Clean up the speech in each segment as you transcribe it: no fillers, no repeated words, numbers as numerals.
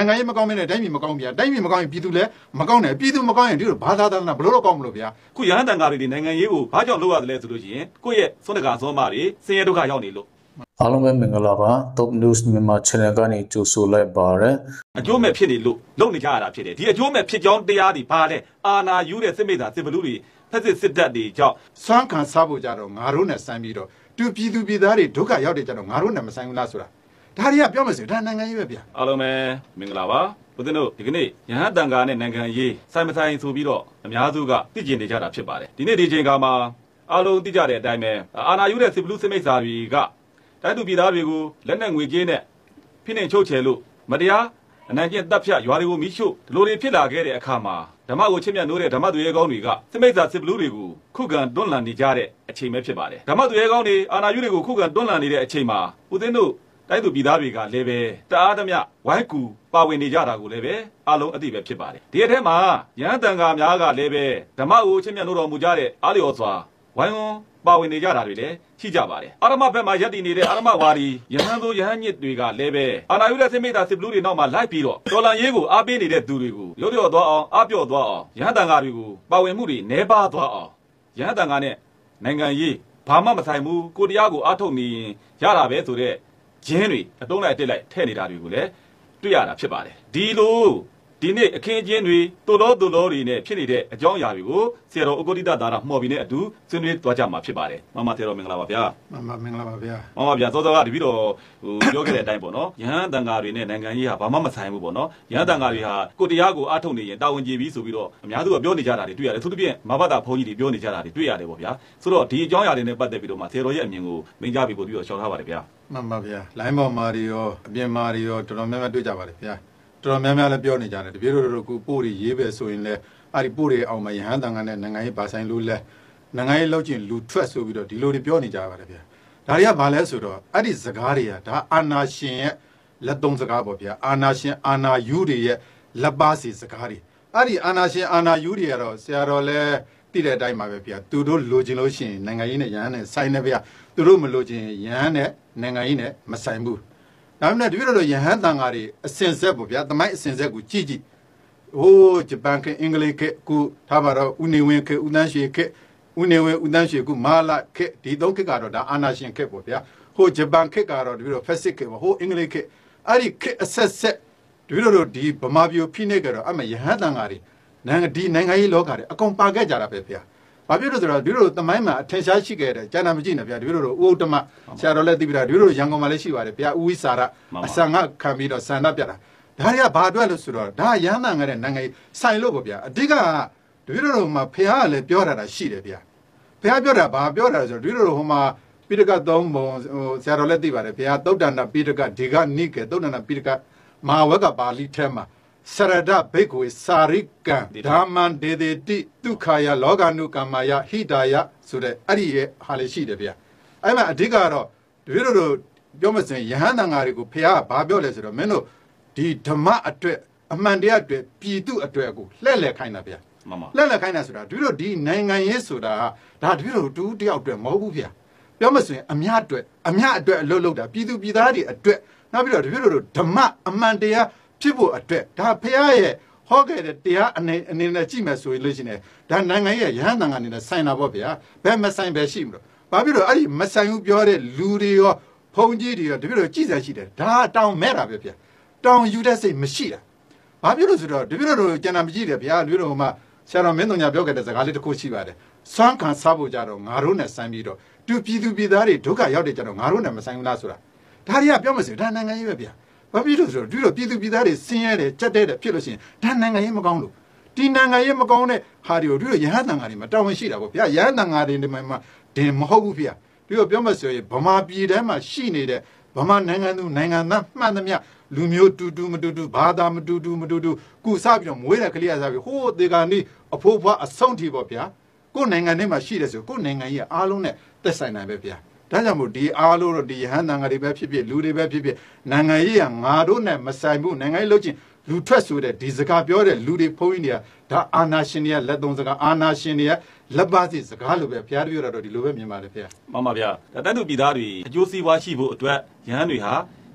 နိုင်ငံရေးမကောင်းမင်းနဲ့တိုင်းပြည်မကောင်းဗျာတိုင်းပြည်မကောင်းရင်ပြည်သူလည်းမကောင်းနဲ့ပြည်သူမကောင်းရင်ဒီလိုဘာသာသာနာဘလို့တော့ကောင်းမလို့ဗျာခုရဟန်းတန်ဃာတွေဒီနိုင်ငံရေးကိုဘာကြောင့်လုပ်ရတယ်လဲဆိုလို့ရှိရင်ကိုယ့်ရဲ့စွန့်တကာစွန့်မတွေဆင်းရဲဒုက္ခရောက်နေလို့အားလုံးပဲမင်္ဂလာပါ Top News မြန်မာ Channel ကနေကြိုဆိုလိုက်ပါရစေအကျိုးမဲ့ဖြစ်နေလို့လုပ်နေကြရတာဖြစ်တယ်ဒီအကျိုးမဲ့ဖြစ်ကြောင်းတရားတွေဘာလဲအာနာယူတဲ့စစ်မိသားစစ်ဘလူတွေဖက်စစ်တပ်တွေကြောင့်စွမ်းခံစားဖို့ကြတော့ငါတို့နဲ့ဆိုင်ပြီးတော့သူပြည်သူပြည်သားတွေဒုက္ခရောက်တယ်ကြတော့ငါတို့နဲ့မဆိုင်ဘူးလားဆိုတာဒါတွေကပြောမယ်ဆိုဒါနိုင်ငံရေးပဲဗျာအားလုံးပဲမင်္ဂလာပါဦးဇင်းတို့ဒီကနေ့ရဟန်းတန်ဃာနဲ့နိုင်ငံရေးဆိုင်မဆိုင်ဆိုပြီးတော့အများစုကသိကျင်နေကြတာဖြစ်ပါတယ်ဒီနေ့ဒီချိန်ခါမှာအားလုံးသိကြတဲ့အတိုင်းပဲအာနာယူတဲ့စစ်ဘလူစစ်မိသားတွေကတိုင်းသူပြည်သားတွေကိုလက်နက်ငွေကြေးနဲ့ဖိနှိပ်ချုပ်ချယ်လို့မတရားအနိုင်ကျင့်တပ်ဖြတ်ရွာတွေကိုမိရှို့ဒီလိုတွေဖြစ်လာခဲ့တဲ့အခါမှာဓမ္မကိုချစ်မြတ်နိုးတဲ့ဓမ္မသူရဲကောင်းတွေကစစ်မိသားစစ်ဘလူတွေကိုခုခံတွန်းလှန်နေကြတဲ့အချိန်ပဲဖြစ်ပါတယ်ဓမ္မသူရဲကောင်းတွေအာနာယူတွေကိုခုခံတွန်းလှန်နေတဲ့အချိန်မှာဦးသိန်းတို့တိုင်းသူပြည်သားတွေကလည်းပဲတအားသမျှဝိုင်းကူပါဝင်နေကြတာကိုလည်းပဲအားလုံးအသိပဲဖြစ်ပါတယ်ဒီအထက်မှာရဟန်းတန်ဃာများကလည်းပဲဓမ္မကိုချစ်မြတ်နိုးတော်မူကြတဲ့အားလျော်စွာဝိုင်းဝန်းပါဝင်နေကြတာတွေလည်းရှိကြပါတယ်အာရမဘက်မှာယက်တည်နေတဲ့အာရမဝါဒီယဟန်တို့ယဟန်ညစ်တွေကလည်းပဲအာနာယူလက်စစ်မိသားစစ်ဘလူးတွေနောက်မှာလိုက်ပြီးတော့ဒေါ်လာရေးကိုအားပေးနေတဲ့သူတွေကိုရုပ်ရော့သွားအောင်အားပြော့သွားအောင်ယဟန်တန်ဃာတွေကိုပါဝင်မှုတွေနှဲပါသွားအောင်ယဟန်တန်ဃာနဲ့နိုင်ငံရေးဘာမှမဆိုင်ဘူးကိုတရားကိုအားထုတ်နေရင်ရတာပဲဆိုတဲ့ဂျင်းတွေအတုံးလိုက်တက်လိုက်ထည့်နေတာတွေကိုလည်းတွေ့ရတာဖြစ်ပါတယ်ဒီလိုဒီနေ့အခင်းအကျင်းတွေတိုလောတွေနဲ့ဖြစ်နေတဲ့အကြောင်းအရာတွေကိုဆရာတော်ဥက္ကုဋ္ဌသာရမှော်ပြီးနဲ့အတူဆွေးနွေးသွားကြမှာဖြစ်ပါတယ်မမဆရာတော်မင်္ဂလာပါဗျာမင်္ဂလာပါဗျာမမဗျာစောစောကတပည့်တော်ပြောခဲ့တဲ့အတိုင်းပေါ့နော်ယဟန်တန်ဃာတွေနဲ့နိုင်ငံရေးဟာဘာမှမဆိုင်ဘူးပေါ့နော်ယဟန်တန်ဃာတွေဟာကိုတရားကိုအားထုတ်နေရင်တာဝန်ကျေပြီးဆိုပြီးတော့အများစုကပြောနေကြတာတွေတွေ့ရတယ်သူတို့ပြင်မဘတာဘုန်းကြီးတွေပြောနေကြတာတွေတွေ့ရတယ်ပေါ့ဗျာဆိုတော့ဒီအကြောင်းအရာတွေနဲ့ပတ်သက်ပြီးတော့မှဆရာတော်ရဲ့အမြင်ကိုမိန့်ကြားပြီးပို့ပြီးတော့ရှောင်ထားပါတယ်ဗျာမှန်ပါဗျာလိုင်းပေါ်မှာတွေရောအပြင်မှာတွေရောတော်တော်များများတွေ့ကြပါတယ်ဗျာတော်တော်များများလည်းပြောနေကြတယ်တပည့်တော်တို့ကပို့တွေရေးပဲဆိုရင်လည်းအဲ့ဒီပို့တွေအောင်မှာယဟန်တန်ဃာနဲ့နိုင်ငံရေးပါဆိုင်လို့လဲနိုင်ငံရေးလောက်ကျင်လူထွက်ဆိုပြီးတော့ဒီလိုတွေပြောနေကြပါတယ်ဗျာဒါတွေကဘာလဲဆိုတော့အဲ့ဒီစကားတွေကဒါအာနာရှင်ရဲ့လက်သုံးစကားပေါ့ဗျာအာနာရှင်အာနာယူတွေရဲ့လက်ပါစီစကားတွေအဲ့ဒီအာနာရှင်အာနာယူတွေကတော့ဆရာတော်လည်းသိတဲ့အတိုင်းပါပဲဗျာသူတို့လိုချင်လို့ရှိရင်နိုင်ငံရေးနဲ့ယဟန်နဲ့ဆိုင်နေဗျာသူတို့မလိုချင်ယဟန်နဲ့နိုင်ငံရေးနဲ့မဆိုင်ဘူးဒါပေမဲ့တပည့်တော်ယဟန်တန်ဃာတွေအစင်ဆက်ပေါ့ဗျာသမိုင်းအစင်ဆက်ကိုကြည့်ဟိုးဂျပန်ကအင်္ဂလိပ်ကကူထားပါတော့ဦးနေဝင်းကဦးတန်းရွှေကဦးနေဝင်းဦးတန်းရွှေကမာလာကဒီသုံးခေတ်ကတော့ဒါအာနာရှင်ခေတ်ပေါ့ဗျာဟိုဂျပန်ခေတ်ကတော့တပည့်တော်ဖက်စစ်ခေတ်ပေါ့ဟိုအင်္ဂလိပ်ခေတ်အဲ့ဒီခေတ်အဆက်ဆက်တပည့်တော်ဒီဗမာပြည်ဖိနှိပ်ကြတော့အမယဟန်တန်ဃာတွေနိုင်ငံရေးလောကတွေအကုန်ပါခဲ့ကြတာပဲဗျာဘာဖြစ်လို့ဆိုတော့ဒီလိုသမိုင်းမှာအထင်ရှားရှိခဲ့တဲ့ကျန်တာမကြည့်နဲ့ဗျာဒီလိုဥဥတ္တမဆရာတော်လည်းသိပြီလားဒီလိုရန်ကုန်မှာလည်းရှိပါတယ်ဗျာဦးဝိစာရအစံငါခံပြီးတော့ဆန္ဒပြတာဒါတွေကဘာအတွက်လို့ဆိုတော့ဒါရဟန်းတန်ဃာတဲ့နိုင်ငံဆိုင်လို့ပေါ့ဗျာအဓိကဒီလိုမှာဖះကလည်းပြောတာရှိတယ်ဗျာဖះပြောတာဘာပြောတာဆိုတော့ဒီလိုဟိုမှာပိဋကသုံးပုံဆရာတော်လည်းသိပါတယ်ဖះသုတ်တန္တပိဋကဒီကနိကေသုတ်တန္တပိဋကမဟာဝကပါဠိထဲမှာစရဒဘိက္ခွေစာရိကံဓမ္မံဒေတိဒုက္ခယလောကနုကမ္မယဟိတာယဆိုတဲ့အဲ့ဒီရဲ့ဟာလေးရှိတယ်ဗျအဲ့မှာအဓိကတော့တပည့်တော်ပြောမစင်ယဟန်တန်ဃာတွေကိုဖះကဘာပြောလဲဆိုတော့မင်းတို့ဒီဓမ္မအတွက်အမှန်တရားအတွက်ပြည်သူအတွက်ကိုလှည့်လည်ခိုင်းတာဗျလှည့်လည်ခိုင်းတာဆိုတာတပည့်တော်ဒီနိုင်ငံရေးဆိုတာဒါတပည့်တော်တူတယောက်အတွက်မဟုတ်ဘူးဗျပြောမစင်အများအတွက်အလုပ်လုပ်တာပြည်သူပြည်သားတွေအတွက်နောက်ပြီးတော့တပည့်တော်ဓမ္မအမှန်တရားဖြစ်ဖို့အတွက်ဒါဖះရဲ့ဟောခဲ့တဲ့တရားအနေနဲ့ကြည့်မယ်ဆိုရင်လို့ရှိရင်ဒါနိုင်ငံရဲ့ယဟန်တန်ဃာအနေနဲ့ဆိုင်တာပေါ့ဗျာဘယ်မဆိုင်ပဲရှိမလို့ဘာဖြစ်လို့အဲ့ဒီမဆိုင်ဘူးပြောတဲ့လူတွေရောဘုံကြီးတွေရောတပည့်တော်ကြည့်စရာရှိတယ်ဒါတောင်းမဲ့တာပဲဗျာတောင်းယူတဲ့စိတ်မရှိတာဘာဖြစ်လို့ဆိုတော့တပည့်တော်ကျန်တာမကြည့်တယ်ဗျာတပည့်တော်ဟိုမှာဆရာတော်မင်းတော်ညာပြောခဲ့တဲ့စကားလေးတစ်ခုရှိပါတယ်စွမ်းခံစားဖို့ကြတော့ငါတို့နဲ့ဆိုင်ပြီးတော့သူပြည်သူပြည်သားတွေဒုက္ခရောက်တယ်ကြတော့ငါတို့နဲ့မဆိုင်ဘူးလားဆိုတာဒါတွေကပြောမစင်ဒါနိုင်ငံရေးပဲဗျာဘာဖြစ်လို့ဆိုတော့ဒီလိုပြည်သူပြည်သားတွေဆင်းရဲတယ်ကြက်တဲ့ဖြစ်လို့ရှိရင်ဒါနိုင်ငံရေးမကောင်းလို့ဒီနိုင်ငံရေးမကောင်းတဲ့ဟာတွေကိုဒီလိုယဟန်တန်ဃာတွေမှာတာဝန်ရှိတာပေါ့ဗျာယဟန်တန်ဃာတွေဒီမှာဒင်မဟုတ်ဘူးဗျာဒီလိုပြောမှဆိုရင်ဗမာပြည်ထဲမှာရှိနေတဲ့ဗမာနိုင်ငံသူနိုင်ငံသားမှန်သမျှလူမျိုးတူမတူဘာသာမတူကုစားပြီးတော့မွေးတဲ့ကလေးကစားပြီးဟိုးဒီကနေ့အဖိုးဖွားအဆုံးထိပေါ့ဗျာကိုယ်နိုင်ငံထဲမှာရှိတယ်ဆိုကိုယ်နိုင်ငံကြီးအားလုံးနဲ့သက်ဆိုင်နိုင်ပဲဗျာဒါကြောင့်မို့ဒီအားလို့ဒီယဟန်တန်ဃာတွေပဲဖြစ်ဖြစ်လူတွေပဲဖြစ်ဖြစ်နိုင်ငံရေးကငါတို့နဲ့မဆိုင်ဘူးနိုင်ငံရေးလုပ်ချင်းလူထွက်ဆိုတဲ့ဒီစကားပြောတဲ့လူတွေဖုံးကြီးတွေကဒါအာနာရှင်တွေကလက်သုံးစကားအာနာရှင်တွေကလက်ပါစီစကားလိုပဲဘုရားတပည့်တော်ဒီလိုပဲမြင်ပါတယ်ဗျာမှန်ပါဗျာဒါတန်သူပြည်သားတွေအကျိုးစီးပွားရှိဖို့အတွက်ယဟန်တွေဟာ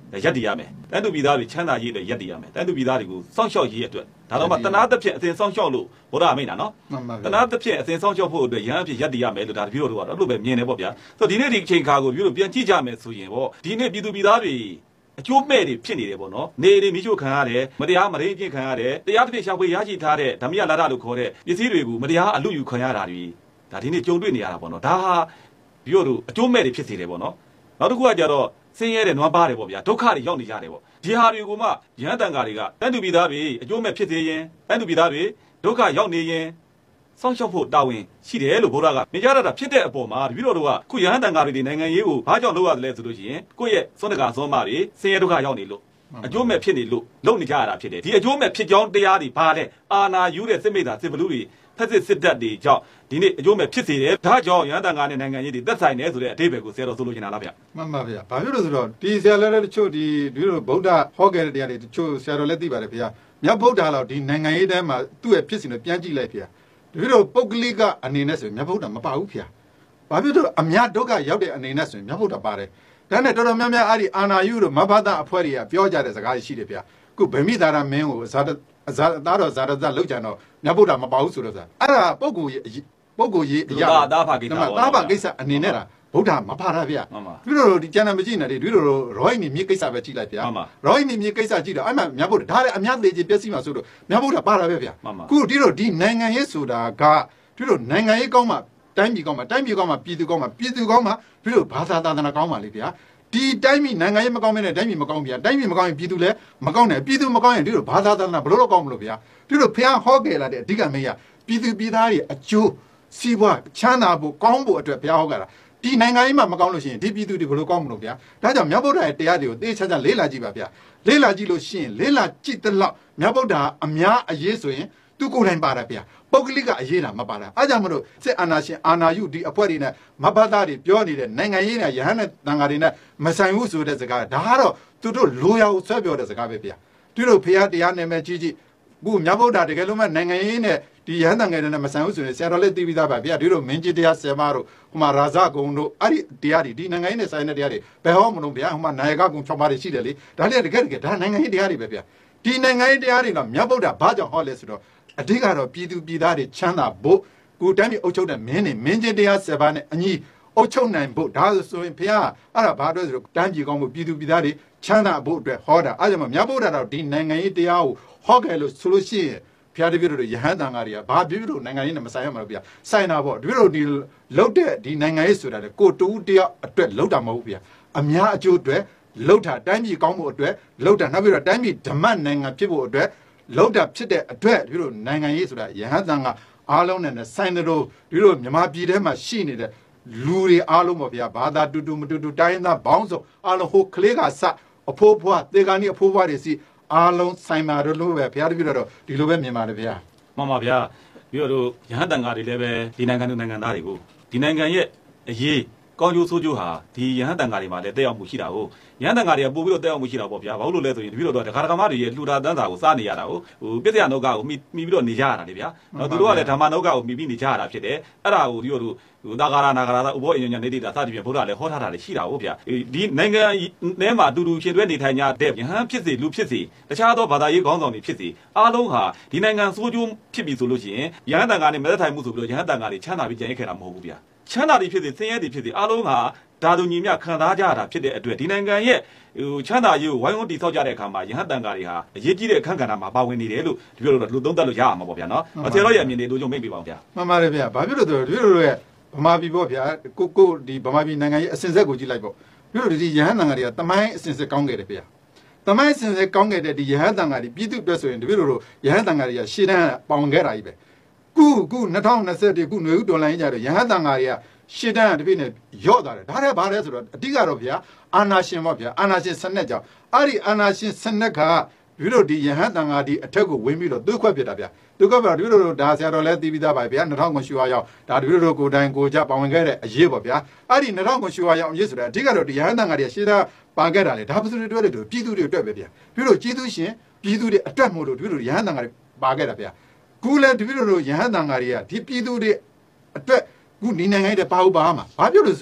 ရက်တည်ရမယ်တန်းတူပြည်သားတွေချမ်းသာရေးတွေရက်တည်ရမယ်တန်းတူပြည်သားတွေကိုစောင့်ရှောက်ရေးအတွက်ဒါတော့မှတနာတစ်ဖြစ်အစဉ်စောင့်ရှောက်လို့ဘုရားအမိန့်တာနော်တနာတစ်ဖြစ်အစဉ်စောင့်ရှောက်ဖို့အတွက်ရဟန်းဖြစ်ရက်တည်ရမယ်လို့ဒါတပည့်တော်တို့ကတော့အဲ့လိုပဲမြင်တယ်ပေါ့ဗျာဆိုတော့ဒီနေ့ဒီအချိန်ခါကိုပြီးတော့ပြန်ကြည့်ကြမယ်ဆိုရင်ပေါ့ဒီနေ့ပြည်သူပြည်သားတွေအကျိုးမဲ့တွေဖြစ်နေတယ်ပေါ့နော်နေတွေမိချို့ခံရတယ်မတရားမရင်းချင်းခံရတယ်တရားတစ်ဖြစ်ရှာဖွေရရှိထားတဲ့ဓမ္မရလာတာလို့ခေါ်တဲ့ပစ္စည်းတွေကိုမတရားအလူယူခံရတာတွေဒါဒီနေ့ကြုံတွေ့နေရတာပေါ့နော်ဒါဟာပြီးတော့အကျိုးမဲ့တွေဖြစ်စေတယ်ပေါ့နော်နောက်တစ်ခုကကြတော့ဆင်းရဲတဲ့နွမ်းပါတယ်ပေါ့ဗျာဒုက္ခတွေရောက်နေကြတယ်ပေါ့ဒီဟာတွေကိုမှရဟန်းတန်ဃာတွေကတန်တူပြည်သားတွေအကျိုးမဲ့ဖြစ်စေရင်တန်တူပြည်သားတွေဒုက္ခရောက်နေရင်စောင့်ရှောက်ဖို့တာဝန်ရှိတယ်လို့ဘုရားကမြင်ကြတာဖြစ်တဲ့အပေါ်မှာတပည့်တော်တို့ကခုရဟန်းတန်ဃာတွေဒီနိုင်ငံရေးကိုဘာကြောင့်လုပ်ရတယ်လဲဆိုလို့ရှိရင်ကိုယ့်ရဲ့စွန့်တကာစွန့်မတွေဆင်းရဲဒုက္ခရောက်နေလို့အကျိုးမဲ့ဖြစ်နေလို့လုပ်နေကြရတာဖြစ်တယ်ဒီအကျိုးမဲ့ဖြစ်ကြောင်းတရားတွေဘာလဲအာနာယူတဲ့စစ်မိတာစစ်ဘလူတွေဖက်စစ်စစ်တပ်တွေကြောင့်ဒီနေ့အကျိုးမဲ့ဖြစ်စေတယ်ဒါကြောင့်ရဟန်းတန်ဃာနဲ့နိုင်ငံရေးတွေသက်ဆိုင်တယ်ဆိုတဲ့အဓိပ္ပာယ်ကိုဆရာတော်ဆိုလိုချင်တာလားဗျမှန်ပါဗျာဘာဖြစ်လို့ဆိုတော့ဒီဆရာလည်းတချို့ဒီလိုဗုဒ္ဓဟောခဲ့တဲ့တရားတွေတချို့ဆရာတော်လည်းသိပါတယ်ဗျာမြတ်ဗုဒ္ဓလောက်ဒီနိုင်ငံရေးထဲမှာသူ့ရဲ့ဖြစ်စဉ်ကိုပြန်ကြည့်လိုက်ဗျာဒီလိုပုဂ္ဂလိကအနေနဲ့ဆိုရင်မြတ်ဗုဒ္ဓမပါဘူးဗျာဘာဖြစ်လို့အမြတ်ဒုက္ခရောက်တဲ့အနေနဲ့ဆိုရင်မြတ်ဗုဒ္ဓပါတယ်ဒါနဲ့တော်တော်များများအဲ့ဒီအာနာယုတို့မဘသအဖွဲ့တွေကပြောကြတဲ့စကားရှိတယ်ဗျာခုဗမိသာရမင်းကိုသားတော်ဇာရသလောက်ကြတော့မြတ်ဗုဒ္ဓမပါဘူးဆိုတော့အဲ့ဒါပုဂ္ဂိုလ်ရေးအရာသားဖာကိစ္စသားဖာကိစ္စအနေနဲ့တာဗုဒ္ဓမပါတာဗျာဒီလိုဒီကျန်တယ်မကြည့်နဲ့ဒီလိုရောဟိနီမြေကိစ္စပဲကြည့်လိုက်ဗျာရောဟိနီမြေကိစ္စကြည့်တော့အဲ့မှာမြတ်ဗုဒ္ဓဒါလည်းအများသေးချင်ပျက်စီးမှာဆိုတော့မြတ်ဗုဒ္ဓပါတာပဲဗျာခုဒီလိုဒီနိုင်ငံရေးဆိုတာကဒီလိုနိုင်ငံရေးကောင်းမှတိုင်းပြည်ကောင်းမှတိုင်းပြည်ကောင်းမှပြည်သူကောင်းမှပြည်သူကောင်းမှဒီလိုဘာသာသာသနာကောင်းမှလေဗျာဒီတိုင်းပြည်နိုင်ငံရေးမကောင်းမနဲ့တိုင်းပြည်မကောင်းဗျာတိုင်းပြည်မကောင်းရင်ပြည်သူလည်းမကောင်းနဲ့ပြည်သူမကောင်းရင်ဒီလိုဘာသာသာသနာဘလို့တော့ကောင်းမလို့ဗျာဒီလိုဖះဟောခဲ့လာတဲ့အဓိကမေးရပြည်သူပြည်သားတွေအကျိုးစီးပွားချမ်းသာဖို့ကောင်းဖို့အတွက်ဖះဟောခဲ့တာဒီနိုင်ငံရေးမှာမကောင်းလို့ရှိရင်ဒီပြည်သူတွေဘလို့ကောင်းမလို့ဗျာဒါကြောင့်မြတ်ဗုဒ္ဓရဲ့တရားတွေကိုသေချာချာလေ့လာကြည့်ပါဗျာလေ့လာကြည့်လို့ရှိရင်လေ့လာကြည့်တဲ့လောက်မြတ်ဗုဒ္ဓအများအရေးဆိုရင်သူကိုယ်တိုင်ပါတာဗျာပုဂ္ဂလိကအရေးတာမပါတာအားကြောင့်မလို့စစ်အာဏာရှင်အာဏာယုဒီအဖွဲ့တွေနဲ့မဘသားတွေပြောနေတဲ့နိုင်ငံရေးနဲ့ရဟန်းနဲ့တန်ဃာတွေနဲ့မဆိုင်ဘူးဆိုတဲ့စကားဒါကတော့သူတို့လိုရာကိုဆွဲပြောတဲ့စကားပဲဗျာသူတို့ဖះတရားနာမည်ကြီးခုမြတ်ဗုဒ္ဓတကယ်လို့မှနိုင်ငံရေးနဲ့ဒီရဟန်းတန်ဃာတွေနဲ့မဆိုင်ဘူးဆိုရင်ဆရာတော်လည်းသိပြီးသားပါဗျာဒီလိုမင်းကြီးတရားဆယ်ပါတို့ဟိုမှာရာဇဂုံတို့အဲ့ဒီတရားတွေဒီနိုင်ငံရေးနဲ့ဆိုင်တဲ့တရားတွေဘယ်ဟောမလို့ဗျာဟိုမှာနာယကကုံ6ပါးတွေရှိတယ်လေဒါလည်းတကယ်ဒါနိုင်ငံရေးတရားတွေပဲဗျာဒီနိုင်ငံရေးတရားတွေတော့မြတ်ဗုဒ္ဓဘာကြောင့်ဟောလဲဆိုတော့အဓိကတော့ပြည်သူပြည်သားတွေချမ်းသာဖို့ကိုတိုင်းပြည်အုပ်ချုပ်တဲ့မင်းချင်းတရား7ပါးနဲ့အညီအုပ်ချုပ်နိုင်ဖို့ဒါဆိုရင်ဘုရားအဲ့ဒါဘာအတွက်ဆိုတော့တိုင်းပြည်ကောင်းဖို့ပြည်သူပြည်သားတွေချမ်းသာဖို့အတွက်ဟောတာအဲ့ဒါမှမြတ်ဗုဒ္ဓတော်ဒီနိုင်ငံရေးတရားကိုဟောခဲ့လို့ဆိုလို့ရှိရင်ဘုရားတပည့်တို့ရဟန်းတန်ဃာတွေကဘာဖြစ်လို့နိုင်ငံရေးနဲ့မဆိုင်ရမှာလို့ဗျာဆိုင်တာပေါ့တပည့်တို့ဒီလုတ်တဲ့ဒီနိုင်ငံရေးဆိုတာလေကိုတူတရားအတွက်လုတ်တာမဟုတ်ဗျာအများအကျိုးအတွက်လုတ်တာတိုင်းပြည်ကောင်းဖို့အတွက်လုတ်တာနောက်ပြီးတော့တိုင်းပြည်ဓမ္မနိုင်ငံဖြစ်ဖို့အတွက်လောက်တာဖြစ်တဲ့အတွက်ဒီလိုနိုင်ငံရေးဆိုတာရဟန်းတန်ကအားလုံးနဲ့ဆိုင်တဲ့တို့ဒီလိုမြန်မာပြည်ထဲမှာရှိနေတဲ့လူတွေအားလုံးပေါ့ဗျာဘာသာတူမတူတိုင်းသားဘောင်းစုံအားလုံးဟိုကလေးကစအဖိုးဖွားတေကန်ဒီအဖိုးဖွားတွေစီအားလုံးဆိုင်မာတို့လို့ပဲဘုရားတပည့်တော်ဒီလိုပဲမြင်ပါတယ်ဗျာမှန်ပါဗျာပြီးတော့ရဟန်းတန်ဃာတွေလည်းပဲဒီနိုင်ငံသူနိုင်ငံသားတွေကိုဒီနိုင်ငံရဲ့အရေးကောင်းကျိုးဆိုးကျိုးဟာဒီရဟန်းတန်ဃာတွေမှာလည်းတက်ရောက်မှုရှိတာကိုရဟန်းတန်ဃာတွေကပို့ပြီးတော့တက်ရောက်မှုရှိတာပေါ့ဗျာဘာလို့လဲဆိုရင်တပည့်တော်ဒကာဒကာမတွေရဲ့လှူဒါတန်းစာကိုစားနေရတာကိုဟိုပြည့်စရာနောက်ကကိုမှီပြီးတော့နေကြရတာလေဗျာနော်သူတို့ကလည်းဓမ္မနောက်ကကိုမှီပြီးနေကြရတာဖြစ်တယ်အဲ့ဒါကိုဒီတို့နာဂရာသာဥဘောအင်ညာနေတာစသဖြင့်ဘုရားလည်းဟောထားတာလည်းရှိတာဟုတ်ဗျာဒီနိုင်ငံထဲမှာအတူတူရှင်တွဲနေထိုင်ကြတဲ့ရဟန်းဖြစ်စေလူဖြစ်စေတခြားသောဘာသာရေးခေါင်းဆောင်တွေဖြစ်စေအားလုံးဟာဒီနိုင်ငံစိုးကျိုးဖြစ်ပြီဆိုလို့ရှိရင်ရဟန်းတန်ဃာနဲ့မသက်ထိုင်မှုဆိုပြီးတော့ရဟန်းတန်ဃာတွေချမ်းသာပြီးကြံ့ခဲ့တာမဟုတ်ဘူးဗျာချမ်းသာတွေဖြစ်စေဆင်းရဲတွေဖြစ်စေအားလုံးဟာဒါသူညီမျှခံစားကြတာဖြစ်တဲ့အတွက်ဒီနိုင်ငံရဲ့ချမ်းသာရေးကိုဝိုင်းဝန်းတည်ဆောက်ကြတဲ့အခါမှာရဟန်းတန်ဃာတွေဟာအရေးကြီးတဲ့အခန်းကဏ္ဍမှာပါဝင်နေတယ်လို့ဒီလိုလူသုံးသပ်လို့ရအောင်ပါဗျာနော်ဆရာတော်ရဲ့အမြင်တွေတို့ကြောင့်မိတ်ပြပါအောင်ဗျာမှန်ပါတယ်ဗျာဘာဖြစ်လို့ဆိုတော့ဒီလိုရဲ့ဗမာပြည်ပေါ့ဗျာကိုဒီဗမာပြည်နိုင်ငံရဲ့အစဉ်ဆက်ကိုကြည့်လိုက်ပေါ့ဒီလိုဒီရဟန်းတန်ဃာတွေကတမိုင်းအစဉ်ဆက်ကောင်းခဲ့တယ်ဗျာတမိုင်းအစဉ်ဆက်ကောင်းခဲ့တဲ့ဒီရဟန်းတန်ဃာတွေပြည်သူအတွက်ဆိုရင်ဒီလိုရဟန်းတန်ဃာတွေကရှေ့တန်းပေါင်ခဲ့တာကြီးပဲခု2020ခုຫນွေဦးတော်လိုင်းကြတော့ရဟန်းတန်ဃာတွေကရှေ့တန်းတပြည့်နဲ့ရော့သွားတယ်ဒါလည်းဘာလဲဆိုတော့အဓိကတော့ဗျာအာနာရှင်ပေါ့ဗျာအာနာရှင်စနက်ကြောင့်အဲ့ဒီအာနာရှင်စနက်ကဒီလိုဒီယဟန်တန်ဃာဒီအထက်ကိုဝင်ပြီးတော့သွေးခွက်ပြတာဗျာသွေးခွက်ပြတော့ဒီလိုဒါဆရာတော်လည်းသိပြီးသားပါဗျာ2000ရွှေဝါရောက်ဒါဒီလိုကိုတိုင်ကိုကြပါဝင်ခဲ့တဲ့အရေးပေါ့ဗျာအဲ့ဒီ2000ရွှေဝါရောက်အရေးဆိုတာအဓိကတော့ဒီယဟန်တန်ဃာတွေရှေ့သားပါခဲ့တာလေဒါပစုတွေတွဲတယ်တို့ပြည်သူတွေအတွက်ပဲဗျာဒီလိုကျေးဇူးရှင်ပြည်သူတွေအတွက်မို့လို့ဒီလိုယဟန်တန်ဃာတွေပါခဲ့တာဗျာခုလည်းဒီလိုယဟန်တန်ဃာတွေကဒီပြည်သူတွေအတွက်ခုဒီနိုင်ငံရဲ့ပါဟုပါမှာဘာဖြစ်လို့ဆိုတော့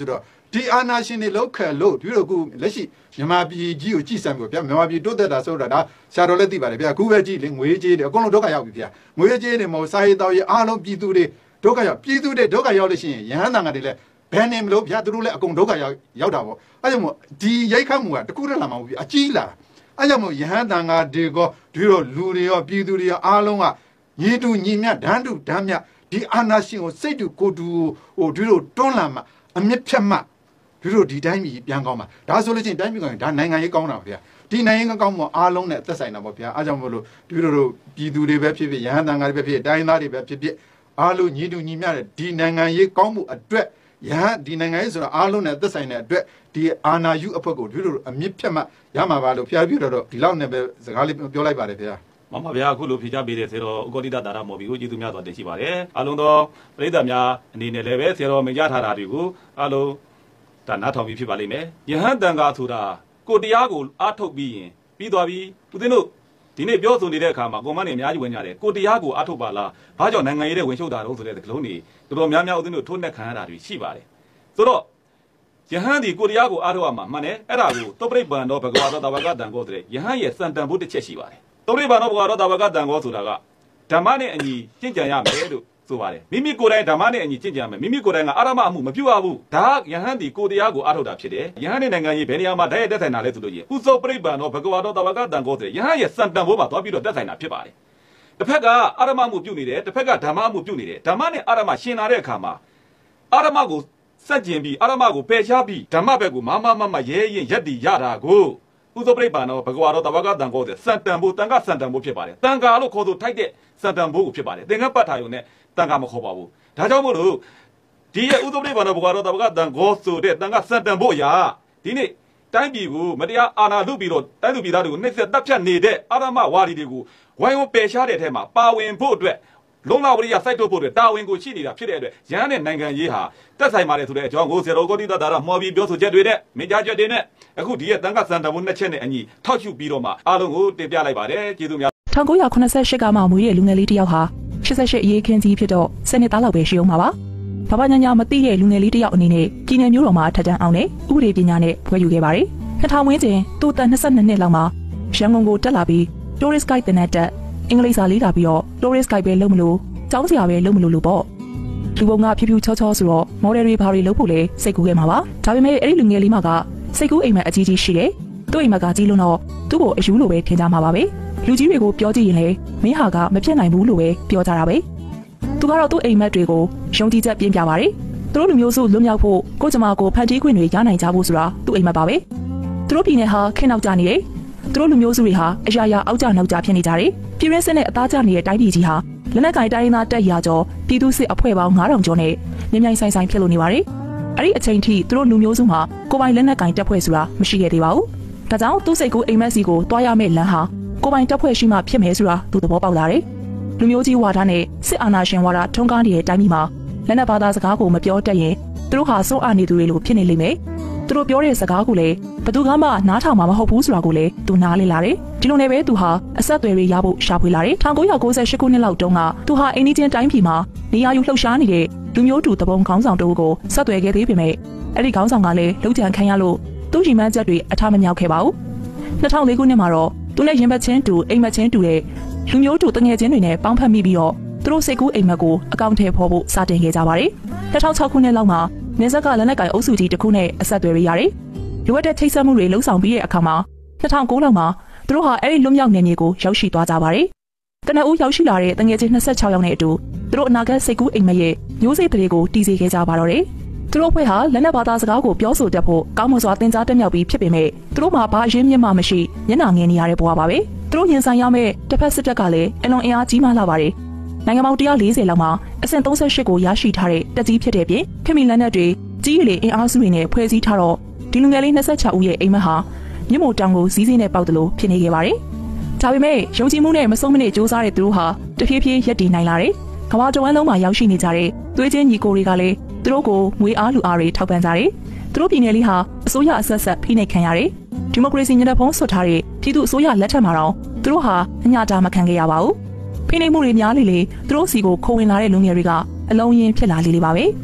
ဒီအာနာရှင်တွေလောက်ခက်လို့ဒီလိုကူလက်ရှိမြန်မာပြည်ကြီးကိုကြည်စံပြီးဗျာမြန်မာပြည်တိုးတက်တာဆိုတာဒါဆရာတော်လည်းသိပါတယ်ဗျာအခုပဲကြည်လေငွေကြေးတွေအကုန်လုံးဒုက္ခရောက်ပြီဗျာငွေကြေးတွေမဟုတ်စာရေးတောက်ရေးအားလုံးပြည်သူတွေဒုက္ခရောက်ပြည်သူတွေဒုက္ခရောက်လို့ရှိရင်ယဟန်တန်ကတွေလည်းဘယ်နေမလို့ဗျာသူတို့လည်းအကုန်ဒုက္ခရောက်တာပေါ့အဲကြောင့်မို့ဒီရိုက်ခတ်မှုကတခုတည်းလာမှာမဟုတ်ဘူးအကြီးလာအဲကြောင့်မို့ယဟန်တန်ကတွေကဒီလိုလူတွေရောပြည်သူတွေရောအားလုံးကညီတူညီမျှဒန်းတူဒန်းမြဒီအာနာရှင်ကိုစိတ်တူကိုယ်တူဟိုဒီလိုတွန်းလာမှအမြင့်ဖြတ်မှဒီလိုဒီတိုင်းပြည်ပြန်ကောင်းမှာဒါဆိုလို့ချင်းတိုင်းပြည်ကောင်းရင်ဒါနိုင်ငံရေးကောင်းတာပါဗျာဒီနိုင်ငံရေးကောင်းမှအားလုံးနဲ့သက်ဆိုင်တာပေါ့ဗျာအားကြောင့်မလို့ဒီလိုပြည်သူတွေပဲဖြစ်ဖြစ်ရဟန်းတန်ဃာတွေပဲဖြစ်တိုင်းသားတွေပဲဖြစ်ဖြစ်အားလုံးညီတူညီမျှတဲ့ဒီနိုင်ငံရေးကောင်းမှုအတွက်ရဟန်းဒီနိုင်ငံရေးဆိုတာအားလုံးနဲ့သက်ဆိုင်တဲ့အတွက်ဒီအာနာယုအဖွဲ့ကိုဒီလိုအမြင့်ဖြတ်မှရမှာပါလို့ဖျားပြတော့ဒီလောက်နဲ့ပဲစကားလေးပြောလိုက်ပါတယ်ဗျာမမဗျာအခုလိုဖြေချပေးတဲ့ဆရာတော်ဥက္ကောတိတတာရမော်ဘီကိုကျေးဇူးများစွာတင်ရှိပါတယ်အားလုံးသောပရိသတ်များအနေနဲ့လည်းပဲဆရာတော်မြင်ကြထားတာတွေကိုအားလုံးဒါနားထောင်ပြီးဖြစ်ပါလိမ့်မယ်ယဟန်တန်ဃာဆိုတာကိုတရားကိုအားထုတ်ပြီးရင်ပြီးသွားပြီဦးသိန်းတို့ဒီနေ့ပြောဆိုနေတဲ့အခါမှာကွန်မန့်တွေအများကြီးဝင်ကြတယ်ကိုတရားကိုအားထုတ်ပါလားဘာကြောင့်နိုင်ငံရေးတဲ့ဝင်ရှုပ်တာတော့ဆိုတဲ့ကလုံးတွေတော်တော်များများဦးသိန်းတို့ထိုးနှက်ခံရတာတွေရှိပါတယ်ဆိုတော့ယဟန်ဒီကိုတရားကိုအားထုတ်ရမှာမှန်တယ်အဲ့ဒါကိုသုပရိပန်တော်ဘဂဝါတော်တဝကတန်ကိုဆိုတဲ့ယဟန်ရဲ့စံတန်ဖို့တစ်ချက်ရှိပါတယ်သုပရိပန်တော်ဘဂဝါတော်တဝကတန်ကိုဆိုတာကဓမ္မနဲ့အညီကျင့်ကြံရမယ်လို့ဆိုပါတယ်မိမိကိုယ်တိုင်ဓမ္မနဲ့အညီကျင့်ကြံရမယ်မိမိကိုယ်တိုင်ကအာရမအမှုမပြုတ်ရဘူးဒါယဟန်ဒီကိုတရားကိုအားထုတ်တာဖြစ်တယ်ယဟန်နဲ့နိုင်ငံရေးဘယ်နေရာမှာဓာတ်ရိုက်တက်ဆိုင်တာလဲဆိုလို့ရှိရင်ဥသောပရိပန်တော်ဘဂဝါတော်တဝကတန်ကိုဆိုတဲ့ယဟန်ရဲ့စံတန်ဖို့မှာသွားပြီးတော့တက်ဆိုင်တာဖြစ်ပါတယ်တစ်ဖက်ကအာရမမှုပြုတ်နေတယ်တစ်ဖက်ကဓမ္မမှုပြုတ်နေတယ်ဓမ္မနဲ့အာရမရှင်လာတဲ့အခါမှာအာရမကိုစက်ကျင်ပြီးအာရမကိုပယ်ရှားပြီးဓမ္မဘက်ကိုမရဲရင်ရက်တည်ရတာကိုဥသောပရိပန်တော်ဘဂဝါတော်တဝကတန်ကိုဆိုတဲ့စံတန်ဖို့တန်ခစံတန်ဖို့ဖြစ်ပါတယ်တန်ခါလို့ခေါ်ဆိုထိုက်တဲ့စံတန်ဖို့ကိုဖြစ်ပါတယ်သင်္ကပတ်ထားရုံနဲ့တန်ခါမခေါ်ပါဘူးဒါကြောင့်မို့လို့ဒီရဲ့ဥသောပရိပန်တော်ဘဂဝါတော်တဝကတန်ကိုဆိုတဲ့တန်ခစံတန်ဖို့အရာဒီနေ့တိုင်းပြည်ကိုမတရားအာဏာလုပြီးတော့တိုင်းသူပြည်သားတွေကိုနှိမ့်ဆက်တပ်ဖြတ်နေတဲ့အာရမဝါဒီတွေကိုဝိုင်းဝန်းပယ်ရှားတဲ့အထက်မှာပါဝင်ဖို့အတွက်လုံလဝရိယစိုက်ထုတ်ဖို့အတွက်တာဝန်ကိုရှိနေတာဖြစ်တဲ့အတွက်ရဟန်းနဲ့နိုင်ငံရေးဟာတက်ဆိုင်ပါတယ်ဆိုတဲ့အကြောင်းကိုဆရာတော်ဥက္ကောတိတတာရမော်ပြီးပြောဆိုချက်တွေနဲ့မိကြားချက်တွေနဲ့အခုဒီရဲ့တန်ခစံတန်ဖို့နှစ်ချက်နဲ့အညီထောက်ရှုပြီးတော့မှအားလုံးကိုတင်ပြလိုက်ပါတယ်ကျေးဇူးများ 1988ကမှမွေးတဲ့လူငယ်လေးတစ်ယောက်ဟာ88အရေးခင်းကြီးဖြစ်တော့10နှစ်သားလောက်ပဲရှိအောင်ပါဘာဘာညာညာမသိတဲ့လူငယ်လေးတစ်ယောက်အနေနဲ့ပြည်နယ်မျိုးတော်မှာထက်တန်းအောင်နဲ့ဥပဒေပညာနဲ့ဘွဲ့ယူခဲ့ပါတယ်2000ဝန်းကျင်သူ့အသက်22နှစ်လောက်မှာရန်ကုန်ကိုတက်လာပြီး Tourist Guide တင်တဲ့အင်္ဂလိပ်စာလေးတာပြီးတော့ Tourist Guide ပဲလုပ်မလို့ကျောင်းစရာပဲလုပ်မလို့လို့ပေါ့လူပုံကဖြူဖြူချောချောဆိုတော့ model တွေဘာတွေလုပ်ဖို့လဲစိတ်ကူးခဲ့မှာပါဒါပေမဲ့အဲ့ဒီလူငယ်လေးမကစိတ်ကူးအိမ်မက်အကြီးကြီးရှိတယ်သူ့အိမ်မက်ကကြီးလို့တော့သူ့ကိုအယူလိုပဲထင်ကြမှာပါပဲလူကြီးတွေကိုပြောကြည့်ရင်လေမင်းဟာကမဖြစ်နိုင်ဘူးလို့ပဲပြောကြတာပဲသူကတော့သူ့အိမ်မက်တွေကိုယုံကြည်ချက်ပြင်းပြပါတယ်သူတို့လူမျိုးစုလွတ်မြောက်ဖို့ကိုကျမကိုဖန်တီးခွင့်တွေရနိုင်ကြဖို့ဆိုတာသူ့အိမ်မက်ပါပဲသူတို့ပြည်နယ်ဟာခင်းနောက်ကျနေတယ်သူတို့လူမျိုးစုတွေဟာအရာရာအောက်ကျနောက်ကျဖြစ်နေကြတယ်ပြည်ရင်းစစ်နဲ့အသားကျနေတဲ့တိုင်းပြည်ကြီးဟာလက်နက်ကင်တိုင်းရင်းသားတပ်ရာကျော်ပြည်သူစစ်အဖွဲ့ပေါင်း9000ကျော်နဲ့မြိုင်ဆိုင်ဆိုင်ဖြစ်လို့နေပါတယ်အဲ့ဒီအချိန်ထိသူတို့လူမျိုးစုမှာကိုပိုင်လက်နက်ကင်တပ်ဖွဲ့ဆိုတာမရှိခဲ့သေးပါဘူးဒါကြောင့်သူ့စိတ်ကူးအိမ်မက်စီကိုတွားရမယ့်လမ်းဟာကိုပိုင်တပ်ဖွဲ့ရှိမှဖြစ်မယ်ဆိုတာသူသဘောပေါက်လာတယ်လူမျိုးကြီးဝါဒနဲ့စစ်အာဏာရှင်ဝါဒထုံးကားနေတဲ့တိုင်းပြည်မှာလက်နက်ဘာသာစကားကိုမပြောတတ်ရင်သူတို့ဟာစိုးအားနေသူတွေလိုဖြစ်နေလိမ့်မယ်သူတို့ပြောတဲ့စကားကိုလည်းဘယ်သူကမှနားထောင်မှာမဟုတ်ဘူးဆိုတာကိုလည်းသူနားလည်လာတယ်ဒီလိုနဲ့ပဲသူဟာအဆက်အသွယ်တွေရဖို့ရှာဖွေလာတယ်1998ခုနှစ်လောက်တုန်းကသူဟာအိန္ဒိယတိုင်းပြည်မှာနေရာယူလှုပ်ရှားနေတဲ့လူမျိုးတူတပုံခေါင်းဆောင်တို့ကိုဆက်သွယ်ခဲ့သေးပေမဲ့အဲ့ဒီခေါင်းဆောင်ကလည်းလုံခြံခံရလို့သူ့ရီမန်းချက်တွေအထမမြောက်ခဲ့ပါဘူး2004ခုနှစ်မှာတော့သူနဲ့ရင်ဘတ်ချင်းတူအိမ်မက်ချင်းတူတဲ့လူမျိုးတူတငယ်ချင်းတွေနဲ့ပေါင်းဖက်မိပြီးတော့သူတို့စိတ်ကူးအိမ်မက်ကိုအကောင့်ထဲဖော်ဖို့စတင်ခဲ့ကြပါတယ်2006ခုနှစ်လောက်မှာနေဆက်ကလက်နက်ကင်အုပ်စုကြီးတစ်ခုနဲ့အဆက်အသွယ်ရရတယ်လိုအပ်တဲ့ချိတ်ဆက်မှုတွေလှုပ်ဆောင်ပြီးတဲ့အခါမှာ2009လောက်မှာသူတို့ဟာအဲ့ဒီလွတ်မြောက်နေမြေကိုရောက်ရှိသွားကြပါတယ်တနအူးရောက်ရှိလာတဲ့တငယ်ချင်း26ယောက်နဲ့အတူသူတို့အနာဂတ်စိတ်ကူးအိမ်မက်ရဲ့မျိုးစေ့တွေကိုတည်စေခဲ့ကြပါတော့တယ်သူတို့ဖွဲ့ဟာလက်နက်ဘာသာစကားကိုပြောဆိုတတ်ဖို့ကောင်းမွန်စွာသင်ကြားတက်မြောက်ပြီးဖြစ်ပေမဲ့သူတို့မှာဘာအရင်းမြစ်မှမရှိမျက်နှာငယ်နေရတဲ့ဘဝပါပဲသူတို့ရင်ဆိုင်ရမယ့်တစ်ဖက်စစ်တပ်ကလည်းအလွန်အင်အားကြီးမားလာပါတယ်နိုင်ငံပေါင်း140လောက်မှာအဆင့်38ကိုရရှိထားတဲ့တက်ကြီးဖြစ်တဲ့ပြင်ခင်မီလက်နက်တွေကြီးရည်အင်အားစုတွေနဲ့ဖွဲ့စည်းထားတော့ဒီလူငယ်လေး26ဦးရဲ့အိမ်မက်ဟာမြင့်မို့တောင်ကိုစီးစင်းနဲ့ပေါက်တယ်လို့ဖြစ်နေခဲ့ပါတယ်ဒါပေမဲ့ယုံကြည်မှုနဲ့မဆုံးမနစ်စ조사တဲ့သူတို့ဟာတဖြည်းဖြည်းရပ်တည်နိုင်လာတယ်ကမ္ဘာတဝန်းလုံးမှာရောက်ရှိနေကြတဲ့သွေးချင်းညီကိုတွေကလည်းသူတို့ကိုငွေအားလူအားတွေထောက်ပံ့ကြတယ်သူတို့ပြည်နယ်လေးဟာအစိုးရအဆက်ဆက်ဖိနှိပ်ခံရတယ်ဒီမိုကရေစီညနေဖုံးဆွတ်ထားတဲ့ပြည်သူအစိုးရလက်ထက်မှာတော့သူတို့ဟာအညာတာမခံခဲ့ရပါဘူးဖိနှိပ်မှုတွေများလေလေသူတို့စီကိုခိုးဝင်လာတဲ့လူငယ်တွေကအလုံးရင်းဖြစ်လာလေပါပဲခ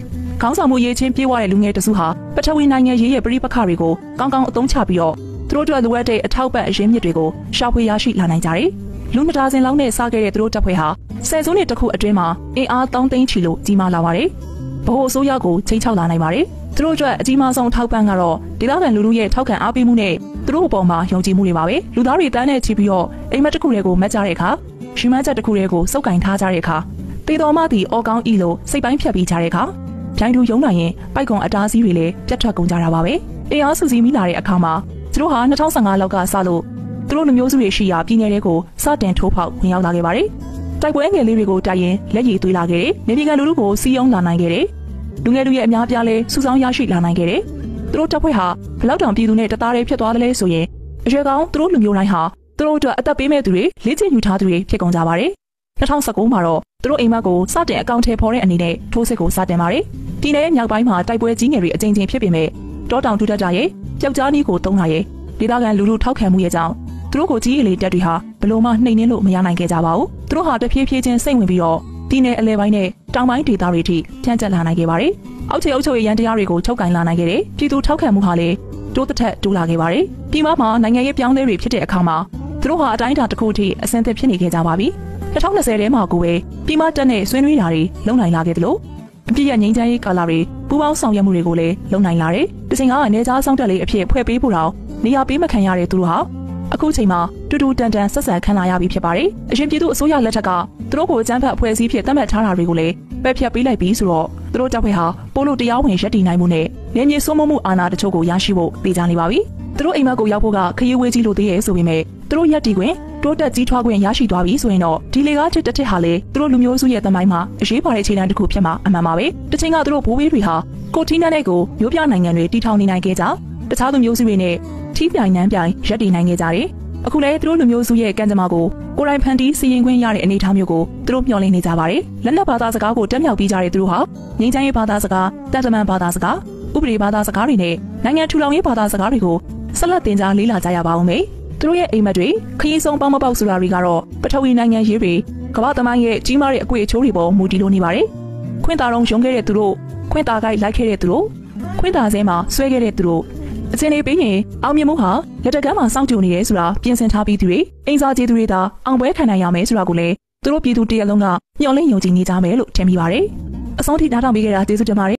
ခေါင်းဆောင်မှုရေးချင်းပြေးသွားတဲ့လူငယ်တစုဟာပထဝီနိုင်ငံရေးရဲ့ပြည်ပခါတွေကိုကောင်းကောင်းအသုံးချပြီးတော့သူတို့အတွက်လိုအပ်တဲ့အထောက်ပံ့အရင်းမြစ်တွေကိုရှာဖွေရရှိလာနိုင်ကြတယ်။လူမတာစင်လောက်နဲ့စခဲ့တဲ့သူတို့တပ်ဖွဲ့ဟာဆယ်စုနှစ်တစ်ခုအတွင်းမှာအင်အား3သိန်းချီလို့ကြီးမားလာပါတယ်။ဗဟိုအစိုးရကိုချိန်ချောက်လာနိုင်ပါတယ်။သူတို့အတွက်အကြီးမားဆုံးထောက်ပံ့ကတော့ဒေသခံလူထုရဲ့ထောက်ခံအားပေးမှုနဲ့သူတို့အပေါ်မှာယုံကြည်မှုတွေပါပဲ။လူသားတွေတန်းနဲ့ချီပြီးတော့အိမ်မက်တစ်ခုတွေကိုမက်ကြတဲ့အခါရှိမှချက်တစ်ခုတွေကိုစုပ်ကင်ထားကြတဲ့အခါတေတော်မသည့်အော်ကောင်းဤလို့စိတ်ပိုင်းဖြတ်ပြီးကြတဲ့အခါဖြိုင်းသူယုံနိုင်ရင်ပိုက်ကွန်အတားအဆီးတွေလည်းပြတ်ထွက်ကုန်ကြတာပါပဲ။အင်အားစုစည်းမိလာတဲ့အခါမှာသူတို့ဟာ2015လောက်ကစလို့သူတို့လူမျိုးစုတွေရှိရာပြည်နယ်တွေကိုစတင်ထိုးဖောက်ဝင်ရောက်လာခဲ့ပါတယ်။တိုက်ပွဲငယ်လေးတွေကိုတိုက်ရင်လက်ရည်သွေးလာခဲ့တယ်။နေပြည်တော်လူထုကိုစီးအောင်လာနိုင်ခဲ့တယ်။လူငယ်တွေရဲ့အများပြားလဲစုဆောင်းရရှိလာနိုင်ခဲ့တယ်။သူတို့တပ်ဖွဲ့ဟာဘလောက်တောင်ပြည်သူနဲ့တသားတည်းဖြစ်သွားတယ်လဲဆိုရင်အရွယ်ကောင်းသူတို့လူမျိုးတိုင်းဟာသူတို့အတွက်အသက်ပေးမဲ့သူတွေလေ့ကျင့်ယူထားသူတွေဖြစ်ကုန်ကြပါတယ်။2019မှာတော့သူတို့အိမ်မက်ကိုစတင်အကောင့်ထဲပေါ်တဲ့အနေနဲ့ထိုးစစ်ကိုစတင်ပါတယ်။ဒီနယ်မြောက်ပိုင်းမှာတိုက်ပွဲကြီးငယ်တွေအကြိမ်ကြိမ်ဖြစ်ပေမဲ့တောတောင်ထူထပ်ကြရဲ့ပျောက်ကြားနည်းကိုတုံးလာရဲ့ဒေသခံလူထုထောက်ခံမှုရဲ့ကြောင့်သူတို့ကိုကြီးအလေးတက်တွေဟာဘလို့မှနှိမ်နှင်းလို့မရနိုင်ခဲ့ကြပါဘူး။သူတို့ဟာတဖြည်းဖြည်းချင်းစိတ်ဝင်ပြီးတော့ဒီနယ်အလဲပိုင်းနဲ့တောင်ပိုင်းဒေသတွေထိဖြန့်ကျက်လာနိုင်ခဲ့ပါတယ်။အောက်ခြေအုပ်ချုပ်ရေးရန်တရားတွေကိုချုပ်ကင်လာနိုင်ခဲ့တယ်။ပြည်သူထောက်ခံမှုဟာလည်းတိုးတက်တိုးလာခဲ့ပါတယ်။ပြည်မှာနိုင်ငံရေးပြောင်းလဲတွေဖြစ်တဲ့အခါမှာသူတို့ဟာအတိုင်းအတာတစ်ခုထိအဆင်သင့်ဖြစ်နေခဲ့ကြပါပြီ။2020ထဲမှာကိုပဲပြည်မတက်နဲ့ဆွေးနွေးတာတွေလုံနိုင်လာခဲ့တယ်လို့အပြည့်ရငြိမ်းချမ်းရေးကာလတွေပူးပေါင်းဆောင်ရွက်မှုတွေကိုလည်းလုံနိုင်လာတယ်။ဒီချိန်ကနေကြားဆောင်တက်လေးအဖြစ်ဖွဲ့ပေးဖို့တော့နေရာပေးမခံရတဲ့သူတို့ဟာအခုချိန်မှာတူတူတန်တန်ဆက်ဆံခံလာရပြီဖြစ်ပါတယ်။အရင်ပြည်သူအစိုးရလက်ထက်ကသူတို့ကိုအကြမ်းဖက်အဖွဲ့အစည်းဖြစ်သတ်မှတ်ထားတာတွေကိုလည်းပယ်ဖျက်ပေးလိုက်ပြီးဆိုတော့သူတို့တပ်ဖွဲ့ဟာပို့လို့တရားဝင်ရပ်တည်နိုင်မှုနဲ့နေမြေစိုးမိုးမှုအာဏာတချို့ကိုရရှိဖို့ပေးကြနေပါပြီ။သူတို့အိမ်မက်ကိုရောက်ဖို့ကခရီးဝေးကြီးလို့သေးရဲ့ဆိုပေမဲ့သူတို့ရပ်တည်ခွင့်တိုးတက်ကြီးထွားခွင့်ရရှိသွားပြီဆိုရင်တော့ဒီလေကားတစ်တစ်ဟာလေသူတို့လူမျိုးစုရဲ့တမိုင်းမှာအရေးပါတဲ့ခြေလှမ်းတစ်ခုဖြစ်မှာအမှန်ပါပဲ။တစ်ချိန်ကသူတို့ဘိုးဘေးတွေဟာကိုတီးနန်းတဲ့ကိုမျိုးပြနိုင်ငံတွေတီထောင်နေနိုင်ခဲ့ကြတခြားလူမျိုးစုတွေနဲ့ထီးပြိုင်နှမ်းပြိုင်ရပ်တည်နိုင်ခဲ့ကြတယ်။အခုလည်းသူတို့လူမျိုးစုရဲ့ကံကြမ္မာကိုကိုယ်တိုင်ဖန်တီးစီရင်ခွင့်ရတဲ့အနေအထားမျိုးကိုသူတို့မျှော်လင့်နေကြပါတယ်။လက်နက်ဘာသာစကားကိုတက်မြောက်ပြီးကြတဲ့သူတို့ဟာငြိမ်းချမ်းရေးဘာသာစကားတန်တမန်ဘာသာစကားဥပဒေဘာသာစကားတွေနဲ့နိုင်ငံထူထောင်ရေးဘာသာစကားတွေကိုဆက်လက်တင်ကြားလေ့လာကြရပါဦးမယ်။သူတို့ရဲ့အိမ်မက်တွေခရီးဆုံးပေါင်းမပေါက်ဆိုတာတွေကတော့ပထဝီနိုင်ငံရေးတွေကမ္ဘာသမိုင်းရဲ့ကြီးမားတဲ့အကွေအချိုးတွေပေါ်မူတည်လို့နေပါတယ်။ခွင့်တာတော့ရုံခဲ့တဲ့သူတို့ခွင့်တာကိုက်လိုက်ခဲ့တဲ့သူတို့ခွင့်တာစဲမှာဆွဲခဲ့တဲ့သူတို့အချင်းလေးပြီးရင်အောင်မြင်မှုဟာလက်တကမ်းမှာစောင့်ကြိုနေရဲဆိုတာပြင်ဆင်ထားပြီးသူတွေအိမ်စားကျေးသူတွေသာအောင်ပွဲခံနိုင်ရမယ်ဆိုတာကိုလည်းသူတို့ပြည်သူတရက်လုံးကမျှော်လင့်ယုံကြည်နေကြမယ်လို့ထင်မိပါတယ်။အဆုံးထိနားထောင်ပေးကြတာကျေးဇူးတင်ပါတယ်